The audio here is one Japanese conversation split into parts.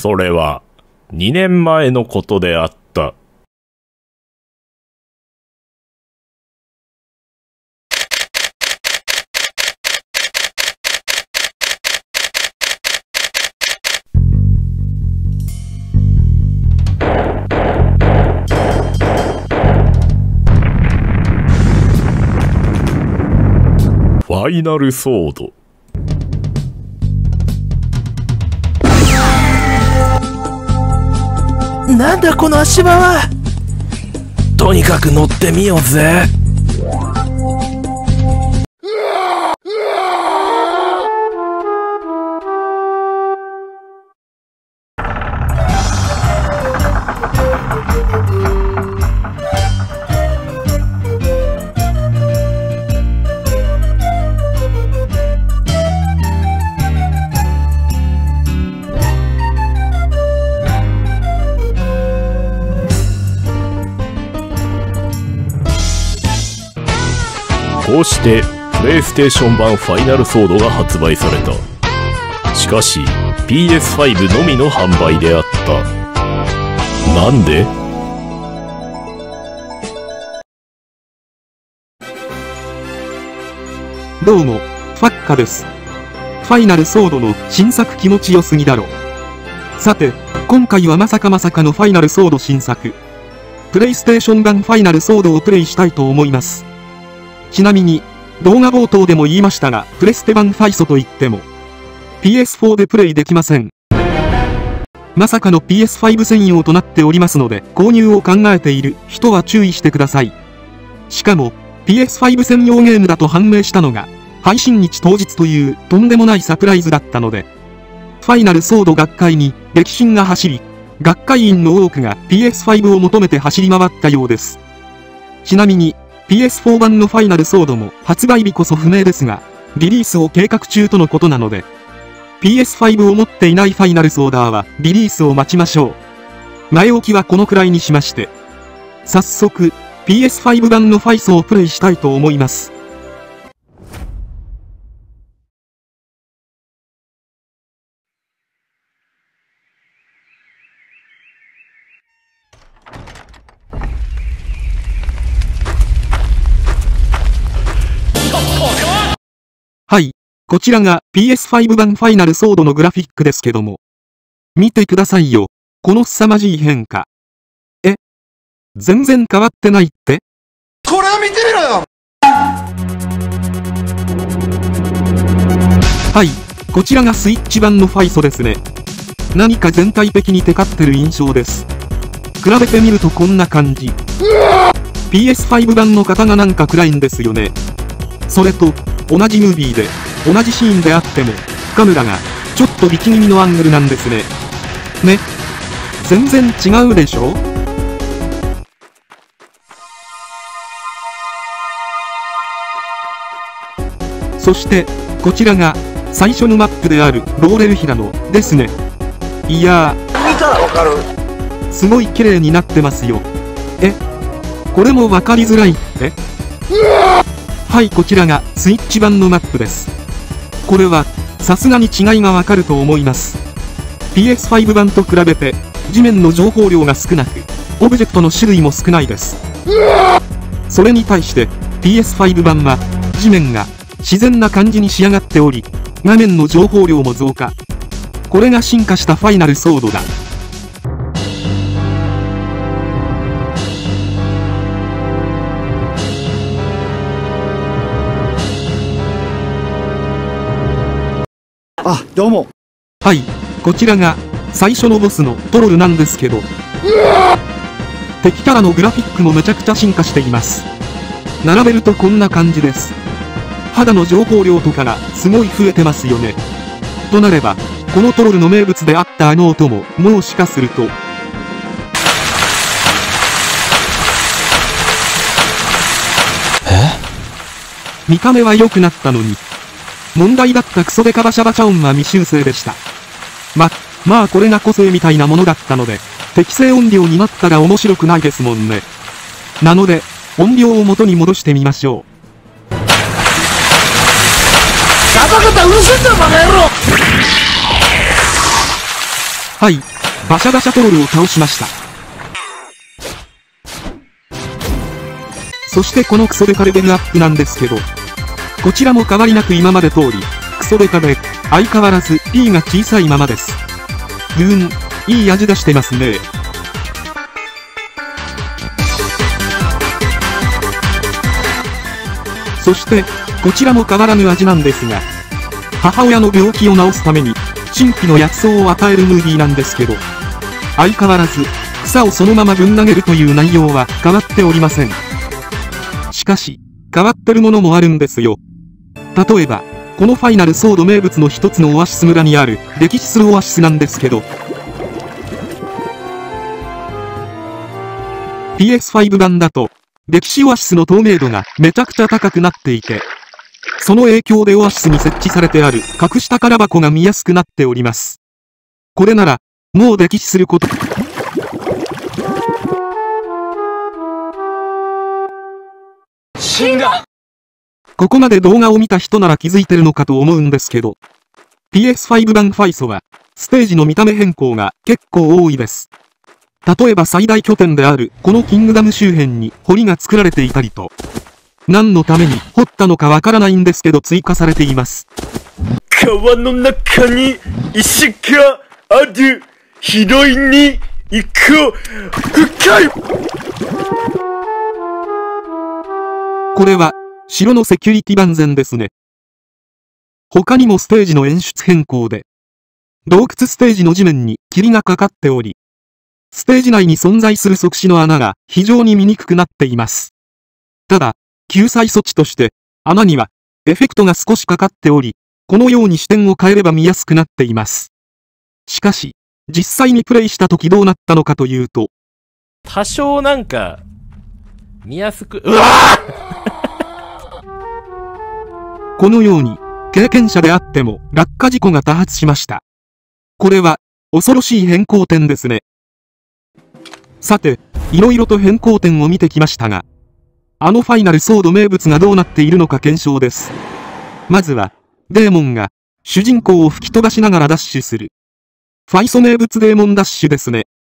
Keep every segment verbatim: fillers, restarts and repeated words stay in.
それはにねんまえのことであった。ファイナルソード。 なんだこの足場は。とにかく乗ってみようぜ。 こうしてプレイステーション版ファイナルソードが発売された。しかし ピーエスファイブ のみの販売であった。なんで？ どうも、ファッカです。ファイナルソードの新作気持ちよすぎだろ。さて、今回はまさかまさかのファイナルソード新作。プレイステーション版ファイナルソードをプレイしたいと思います。ちなみに、動画冒頭でも言いましたが、プレステ版ファイソといっても、ピーエスフォー でプレイできません。まさかの ピーエスファイブ 専用となっておりますので、購入を考えている人は注意してください。しかも、ピーエスファイブ 専用ゲームだと判明したのが、配信日当日というとんでもないサプライズだったので、ファイナルソード学会に激震が走り、学会員の多くが ピーエスファイブ を求めて走り回ったようです。ちなみに、ピーエスフォー 版のファイナルソードも発売日こそ不明ですが、リリースを計画中とのことなので、ピーエスファイブ を持っていないファイナルソーダーはリリースを待ちましょう。前置きはこのくらいにしまして、早速、ピーエスファイブ 版のファイソをプレイしたいと思います。はい。こちらが ピーエスファイブ 版ファイナルソードのグラフィックですけども。見てくださいよ。この凄まじい変化。え？全然変わってないって？ これを見てみろよ！ はい。こちらがスイッチ版のファイソですね。何か全体的にテカってる印象です。比べてみるとこんな感じ。ピーエスファイブ 版の方がなんか暗いんですよね。それと、同じムービーで、同じシーンであっても、カメラが、ちょっと力気味のアングルなんですね。ね。全然違うでしょ？そして、こちらが、最初のマップである、ローレル平野ですね。いやー。 見たらわかる。 すごい綺麗になってますよ。え？これもわかりづらいって？はい、こちらがスイッチ版のマップです。これはさすがに違いがわかると思います。ピーエスファイブ 版と比べて地面の情報量が少なく、オブジェクトの種類も少ないです。それに対して ピーエスファイブ 版は地面が自然な感じに仕上がっており、画面の情報量も増加。これが進化したファイナルソードだ。 あ、どうも。 はい、こちらが最初のボスのトロルなんですけど、敵キャラのグラフィックもめちゃくちゃ進化しています。並べるとこんな感じです。肌の情報量とかがすごい増えてますよね。となれば、このトロルの名物であったあの音ももしかすると、 え？ 見た目は良くなったのに、問題だったクソデカバシャバシャ音は未修正でした。ま、まあこれが個性みたいなものだったので、適正音量になったら面白くないですもんね。なので、音量を元に戻してみましょう。 ガタガタうるせえんだよバカ野郎！ はい、 バシャバシャトロルを倒しました。そしてこのクソデカレベルアップなんですけど、こちらも変わりなく今まで通り、クソデカで、相変わらず P が小さいままです。うーん、いい味出してますね。そして、こちらも変わらぬ味なんですが、母親の病気を治すために、新規の薬草を与えるムービーなんですけど、相変わらず、草をそのままぶん投げるという内容は変わっておりません。しかし、変わってるものもあるんですよ。例えば、このファイナルソード名物の一つのオアシス村にある歴史するオアシスなんですけど、ピーエスファイブ 版だと、歴史オアシスの透明度がめちゃくちゃ高くなっていて、その影響でオアシスに設置されてある隠し宝箱が見やすくなっております。これなら、もう歴史すること。 死んだ。 ここまで動画を見た人なら気づいてるのかと思うんですけど、ピーエスファイブ 版ファイソは、ステージの見た目変更が結構多いです。例えば最大拠点であるこのキングダム周辺に堀が作られていたりと、何のために掘ったのかわからないんですけど追加されています。 川の中に石がある。拾いに行こう。深い。 これは、城のセキュリティ万全ですね。他にもステージの演出変更で、洞窟ステージの地面に霧がかかっており、ステージ内に存在する即死の穴が非常に見にくくなっています。ただ、救済措置として、穴にはエフェクトが少しかかっており、このように視点を変えれば見やすくなっています。しかし、実際にプレイした時どうなったのかというと、 多少なんか、見やすく、うわこのように、経験者であっても落下事故が多発しました。これは、恐ろしい変更点ですね。さて、いろいろと変更点を見てきましたが、あのファイナルソード名物がどうなっているのか検証です。まずは、デーモンが、主人公を吹き飛ばしながらダッシュする。ファイソ名物デーモンダッシュですね。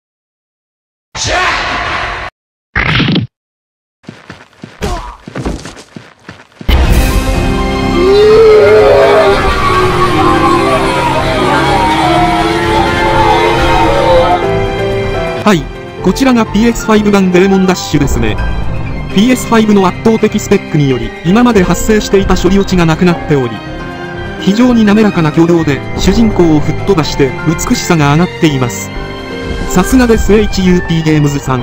はい、こちらが ピーエスファイブ 版デーモンダッシュですね。ピーエスファイブ の圧倒的スペックにより今まで発生していた処理落ちがなくなっており、非常に滑らかな挙動で主人公を吹っ飛ばして美しさが上がっています。さすがです エイチユーピー ゲームズさん。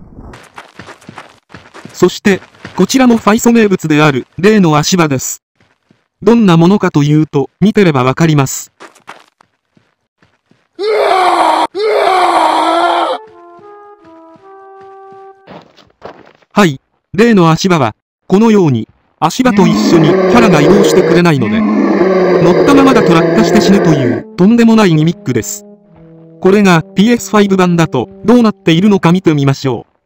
そして、こちらもファイソ名物である例の足場です。どんなものかというと、見てればわかります。はい、例の足場は、このように、足場と一緒にキャラが移動してくれないので、乗ったままだと落下して死ぬという、とんでもないギミックです。これが ピーエスファイブ 版だと、どうなっているのか見てみましょう。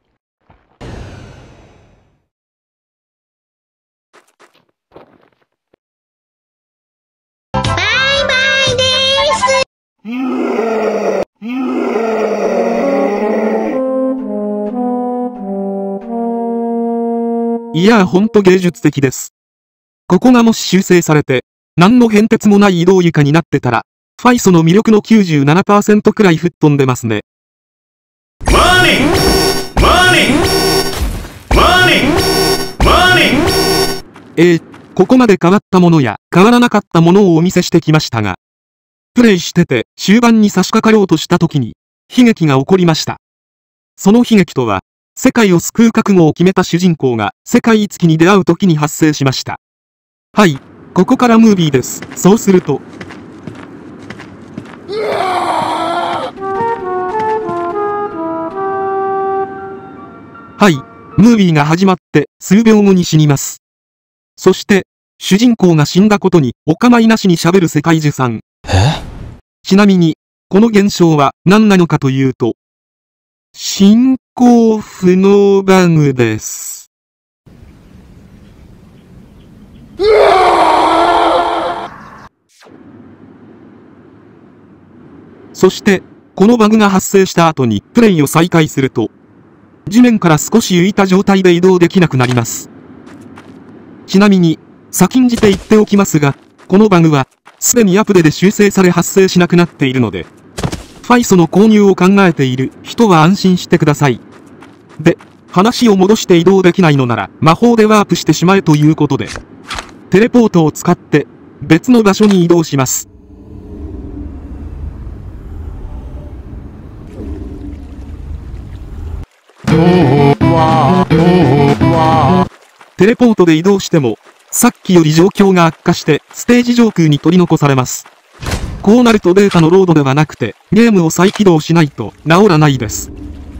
いやーほんと芸術的です。ここがもし修正されて、何の変哲もない移動床になってたら、ファイソの魅力の きゅうじゅうななパーセント くらい吹っ飛んでますね。 マーニングマーニングマーニングマーニングえー、ここまで変わったものや変わらなかったものをお見せしてきましたが、プレイしてて終盤に差し掛かろうとした時に、悲劇が起こりました。その悲劇とは、世界を救う覚悟を決めた主人公が世界一揆に出会う時に発生しました。はい、ここからムービーです。そうすると。はい、ムービーが始まって数秒後に死にます。そして、主人公が死んだことにお構いなしに喋る世界中さん。 え？ ちなみに、この現象は何なのかというと、進行不能バグです。そして、 このバグが発生した後にプレイを再開すると、地面から少し浮いた状態で移動できなくなります。ちなみに、先んじて言っておきますが、このバグは、すでにアプリで修正され発生しなくなっているので、ファイソの購入を考えている人は安心してください。で、話を戻して移動できないのなら魔法でワープしてしまえということで、テレポートを使って別の場所に移動します。テレポートで移動しても、さっきより状況が悪化してステージ上空に取り残されます。こうなるとデータのロードではなくてゲームを再起動しないと治らないです。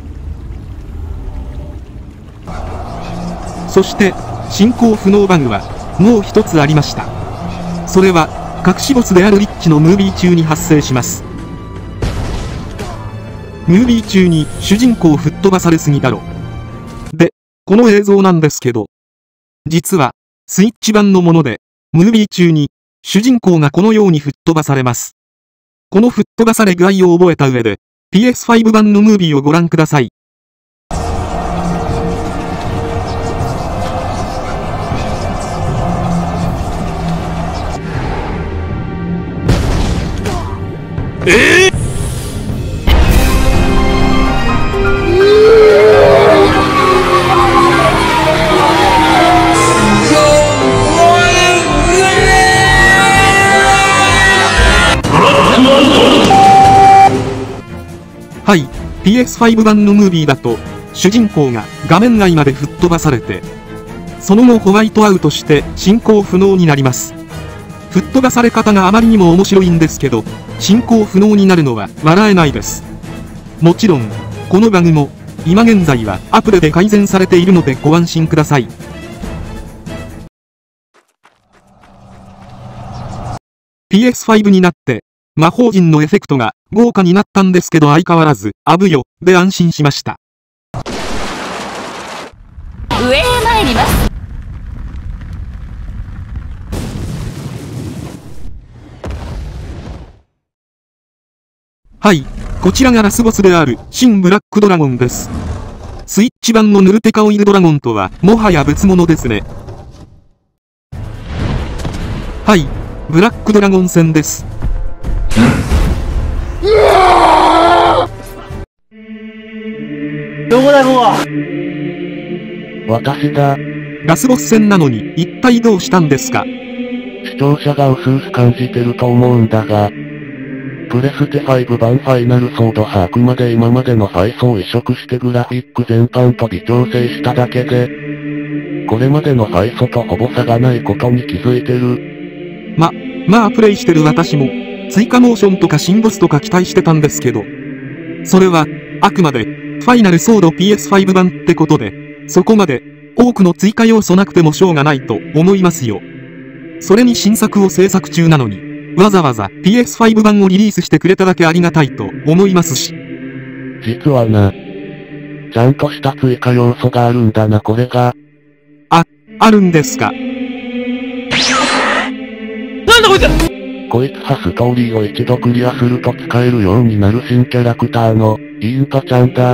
そして進行不能バグはもう一つありました。それは隠しボスであるリッチのムービー中に発生します。ムービー中に主人公吹っ飛ばされすぎだろ。で、この映像なんですけど、実はスイッチ版のもので、ムービー中に主人公がこのように吹っ飛ばされます。この吹っ飛ばされ具合を覚えた上で、ピーエスファイブ 版のムービーをご覧ください。 えーはい、ピーエスファイブ 版のムービーだと、主人公が画面外まで吹っ飛ばされて、その後ホワイトアウトして進行不能になります。吹っ飛ばされ方があまりにも面白いんですけど、進行不能になるのは笑えないです。もちろん、このバグも、今現在はアプリで改善されているのでご安心ください。ピーエスファイブ になって、魔法陣のエフェクトが豪華になったんですけど相変わらず、あぶよ、で安心しました。 上へ参ります。 はい、こちらがラスボスである、新ブラックドラゴンです。スイッチ版のヌルテカオイルドラゴンとは、もはや別物ですね。はい、ブラックドラゴン戦です。 どこだここは。 私だ。 ラスボス戦なのに一体どうしたんですか？ 視聴者が薄々感じてると思うんだが、プレステファイブ版ファイナルソードはあくまで今までのファイソを移植してグラフィック全般と微調整しただけで、これまでのファイソとほぼ差がないことに気づいてる。 ま、まあプレイしてる私も、追加モーションとか新ボスとか期待してたんですけど、それは、あくまで、ファイナルソード ピーエスファイブ 版ってことで、そこまで、多くの追加要素なくてもしょうがないと思いますよ。それに新作を制作中なのに、わざわざ ピーエスファイブ 版をリリースしてくれただけありがたいと思いますし。 実はな、ちゃんとした追加要素があるんだな、これが。 あ、あるんですか。 なんだこいつ。 こいつはストーリーを一度クリアすると使えるようになる新キャラクターの、インパちゃんだ。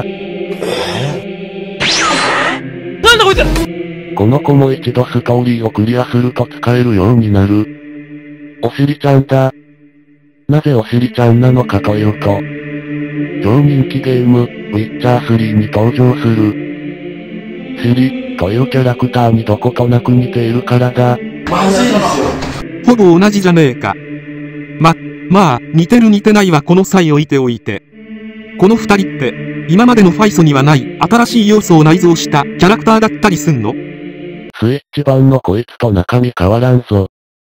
なんだこいつ。 この子も一度ストーリーをクリアすると使えるようになる。おしりちゃんだ。なぜおしりちゃんなのかというと、超人気ゲーム、ウィッチャースリーに登場する、シリというキャラクターにどことなく似ているからだ。 ほぼ同じじゃねえか。ま、まあ、似てる似てないはこの際置いておいて。この二人って、今までのファイソにはない新しい要素を内蔵したキャラクターだったりすんの？ スイッチ版のこいつと中身変わらんぞ。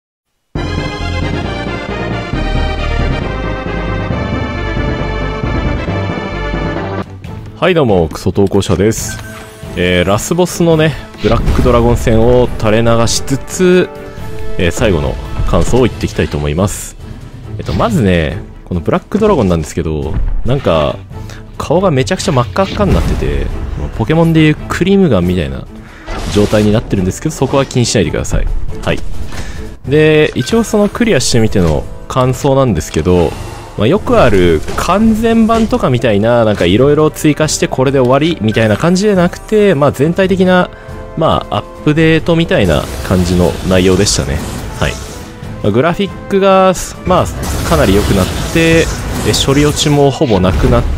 はいどうも、クソ投稿者です。えー、ラスボスのね、ブラックドラゴン戦を垂れ流しつつ、えー、最後の感想を言っていきたいと思います。えっと、まずね、このブラックドラゴンなんですけど、なんか、顔がめちゃくちゃ真っ赤っかになってて、ポケモンでいうクリームガンみたいな状態になってるんですけど、そこは気にしないでください。はい。で、一応そのクリアしてみての感想なんですけど、 まあ、よくある完全版とかみたいな、なんかいろいろ追加してこれで終わりみたいな感じじゃなくて、まあ、全体的な、まあ、アップデートみたいな感じの内容でしたね。はい。まあ、グラフィックが、まあ、かなり良くなって、処理落ちもほぼなくなって、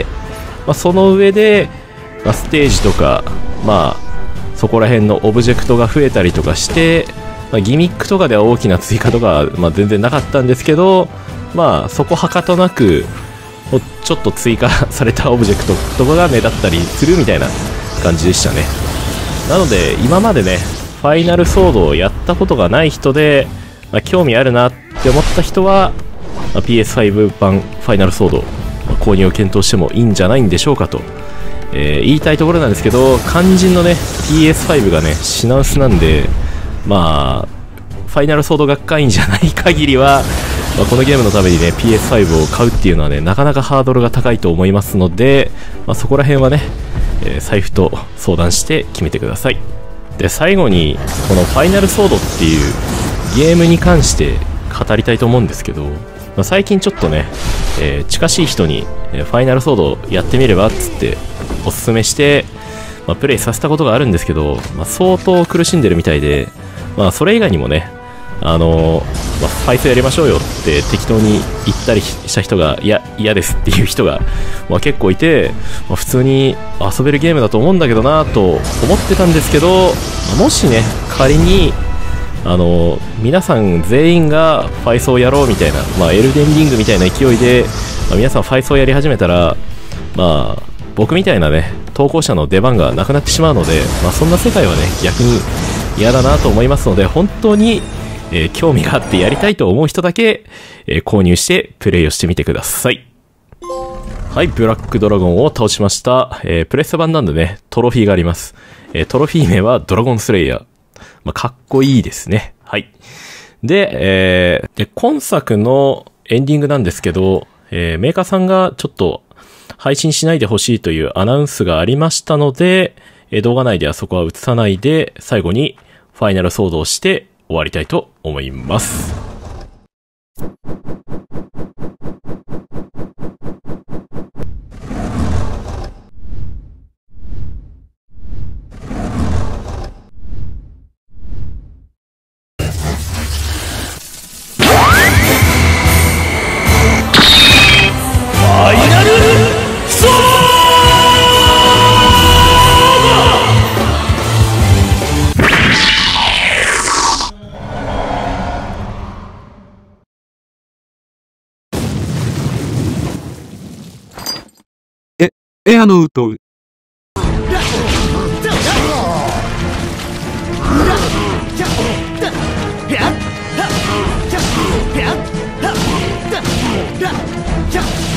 まあ、その上で、まあ、ステージとか、まあ、そこら辺のオブジェクトが増えたりとかして、まあ、ギミックとかでは大きな追加とかは、まあ、全然なかったんですけど、まあ、そこはかとなくちょっと追加されたオブジェクトとかが目立ったりするみたいな感じでしたね。なので今までねファイナルソードをやったことがない人で、まあ、興味あるなって思った人は、まあ、ピーエスファイブ 版ファイナルソード、まあ、購入を検討してもいいんじゃないんでしょうかと、えー、言いたいところなんですけど、肝心のね ピーエスファイブ がね品薄なんで、まあファイナルソード学会員じゃない限りは、まあ、このゲームのためにね ピーエスファイブ を買うっていうのはねなかなかハードルが高いと思いますので、まあ、そこら辺はね、えー、財布と相談して決めてください。で最後にこのファイナルソードっていうゲームに関して語りたいと思うんですけど、まあ、最近ちょっとね、えー、近しい人に、えー、ファイナルソードやってみればっつっておすすめして、まあ、プレイさせたことがあるんですけど、まあ、相当苦しんでるみたいで、まあ、それ以外にもねあのーまあ、ファイトやりましょうよって適当に言ったりした人がいや嫌ですっていう人が、まあ、結構いて、まあ、普通に遊べるゲームだと思うんだけどなと思ってたんですけど、もしね仮にあのー、皆さん全員がファイソーやろうみたいな、まあ、エルデンリングみたいな勢いで、まあ、皆さんファイソーやり始めたら、まあ、僕みたいなね投稿者の出番がなくなってしまうので、まあ、そんな世界はね逆に嫌だなと思いますので、本当にえー、興味があってやりたいと思う人だけ、えー、購入してプレイをしてみてください。はい、ブラックドラゴンを倒しました。えー、プレステ版なんでね、トロフィーがあります。えー、トロフィー名はドラゴンスレイヤー。まあ、かっこいいですね。はい。で、えー、で今作のエンディングなんですけど、えー、メーカーさんがちょっと配信しないでほしいというアナウンスがありましたので、えー、動画内ではそこは映さないで、最後にファイナルソードをして終わりたいと思います。 エアのウトウ。 Yeah!